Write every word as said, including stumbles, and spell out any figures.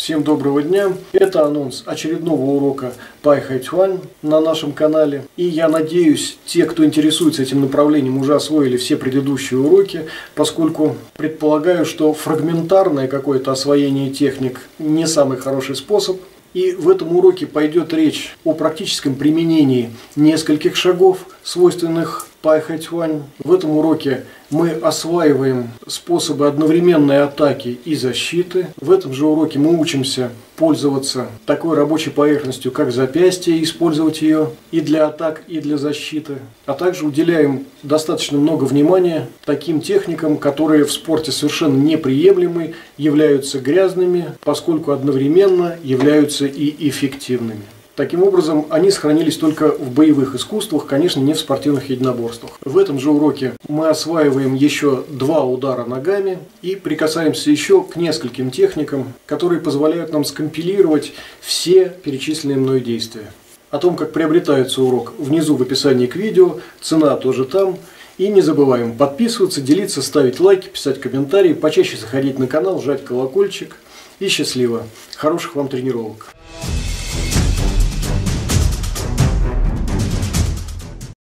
Всем доброго дня! Это анонс очередного урока PyHeight на нашем канале. И я надеюсь, те, кто интересуется этим направлением, уже освоили все предыдущие уроки, поскольку предполагаю, что фрагментарное какое-то освоение техник не самый хороший способ. И в этом уроке пойдет речь о практическом применении нескольких шагов, свойственных PyHeight. В этом уроке мы осваиваем способы одновременной атаки и защиты. В этом же уроке мы учимся пользоваться такой рабочей поверхностью, как запястье, использовать ее и для атак, и для защиты. А также уделяем достаточно много внимания таким техникам, которые в спорте совершенно неприемлемы, являются грязными, поскольку одновременно являются и эффективными. Таким образом, они сохранились только в боевых искусствах, конечно, не в спортивных единоборствах. В этом же уроке мы осваиваем еще два удара ногами и прикасаемся еще к нескольким техникам, которые позволяют нам скомпилировать все перечисленные мной действия. О том, как приобретается урок, внизу в описании к видео, цена тоже там. И не забываем подписываться, делиться, ставить лайки, писать комментарии, почаще заходить на канал, жать колокольчик. И счастливо! Хороших вам тренировок!